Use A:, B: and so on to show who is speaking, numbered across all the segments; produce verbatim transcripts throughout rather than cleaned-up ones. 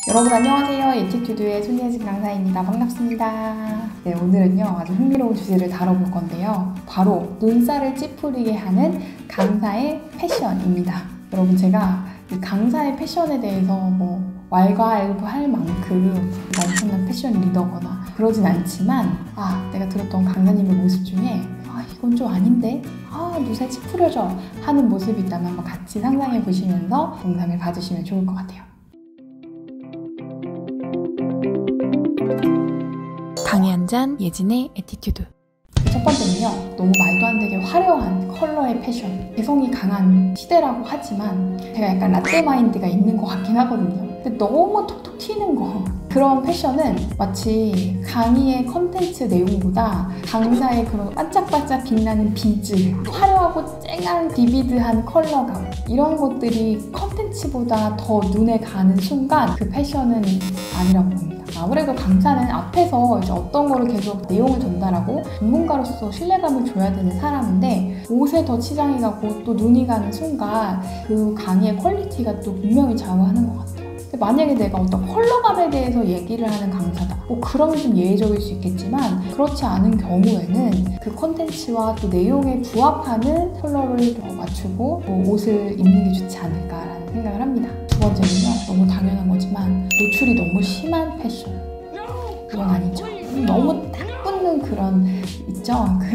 A: 여러분 안녕하세요. 에티튜드의 손예진 강사입니다. 반갑습니다. 네, 오늘은요 아주 흥미로운 주제를 다뤄볼 건데요. 바로 눈살을 찌푸리게 하는 강사의 패션입니다. 여러분 제가 강사의 패션에 대해서 뭐 왈가왈부할 만큼 엄청난 패션 리더거나 그러진 않지만 아 내가 들었던 강사님의 모습 중에 아 이건 좀 아닌데? 아 눈살 찌푸려져 하는 모습이 있다면 한번 같이 상상해 보시면서 영상을 봐주시면 좋을 것 같아요. 강의 한 잔 예진의 에티튜드. 첫 번째는요, 너무 말도 안 되게 화려한 컬러의 패션, 개성이 강한 시대라고 하지만 제가 약간 라떼 마인드가 있는 것 같긴 하거든요. 근데 너무 톡톡 튀는 거, 그런 패션은 마치 강의의 컨텐츠 내용보다 강사의 그런 반짝반짝 빛나는 비즈, 화려하고 쨍한 비비드한 컬러감, 이런 것들이 컨텐츠보다 더 눈에 가는 순간 그 패션은 아니라고 봅니다. 아무래도 강사는 앞에서 이제 어떤 거를 계속 내용을 전달하고 전문가로서 신뢰감을 줘야 되는 사람인데 옷에 더 치장이 가고 또 눈이 가는 순간 그 강의의 퀄리티가 또 분명히 좌우하는 것 같아요. 근데 만약에 내가 어떤 컬러감에 대해서 얘기를 하는 강사다, 뭐 그러면 좀 예외적일 수 있겠지만 그렇지 않은 경우에는 그 컨텐츠와 또 내용에 부합하는 컬러를 더 맞추고 뭐 옷을 입는 게 좋지 않을까라는 생각을 합니다. 두 번째는요, 너무 당연한 거지만 노출이 너무 심한 패션. 그건 아니죠. 너무 딱 붙는 그런 있죠? 그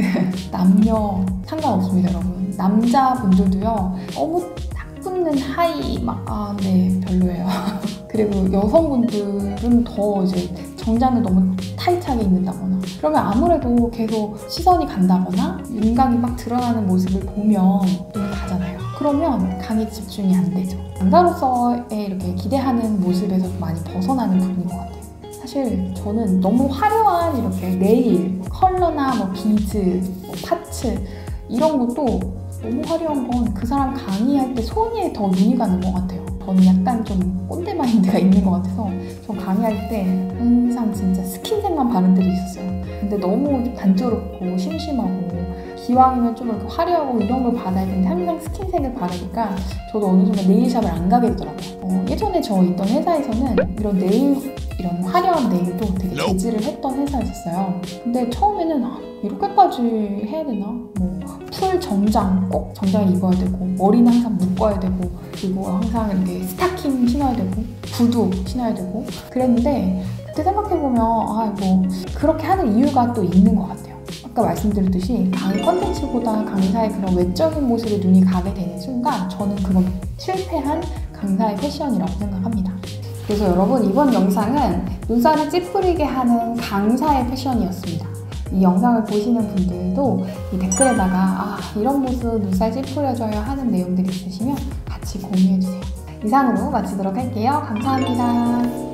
A: 남녀 상관없습니다, 여러분. 남자분들도요, 너무 딱 붙는 하이 막 아, 네, 별로예요. 그리고 여성분들은 더 이제 정장을 너무 타이트하게 입는다거나 그러면 아무래도 계속 시선이 간다거나 윤곽이 막 드러나는 모습을 보면 눈이 가잖아요. 그러면 강의 집중이 안 되죠. 강사로서의 이렇게 기대하는 모습에서 많이 벗어나는 부분인 것 같아요. 사실 저는 너무 화려한 이렇게 네일, 컬러나 뭐 비즈, 뭐 파츠 이런 것도 너무 화려한 건 그 사람 강의할 때 손에 더 눈이 가는 것 같아요. 저는 약간 좀 꼰대 마인드가 있는 것 같아서 전 강의할 때 항상 진짜 스킨색만 바른 때도 있었어요. 근데 너무 단조롭고 심심하고 기왕이면 좀 이렇게 화려하고 이런 걸 받아야 되는데 항상 스킨색을 바르니까 저도 어느 순간 네일샵을 안 가게 되더라고요. 어, 예전에 저 있던 회사에서는 이런 네일, 이런 화려한 네일도 되게 제지를 했던 회사였었어요. 근데 처음에는 아, 이렇게까지 해야 되나? 뭐 풀 정장 꼭 정장을 입어야 되고 머리는 항상 묶어야 되고 그리고 항상 이렇게 스타킹 신어야 되고 구두 신어야 되고 그랬는데 그때 생각해보면 아 뭐 그렇게 하는 이유가 또 있는 것 같아요. 아까 말씀드렸듯이 강의 컨텐츠보다 강사의 그런 외적인 모습에 눈이 가게 되는 순간 저는 그건 실패한 강사의 패션이라고 생각합니다. 그래서 여러분 이번 영상은 눈살을 찌푸리게 하는 강사의 패션이었습니다. 이 영상을 보시는 분들도 이 댓글에다가 아 이런 모습 눈살 찌푸려져요 하는 내용들이 있으시면 같이 공유해주세요. 이상으로 마치도록 할게요. 감사합니다.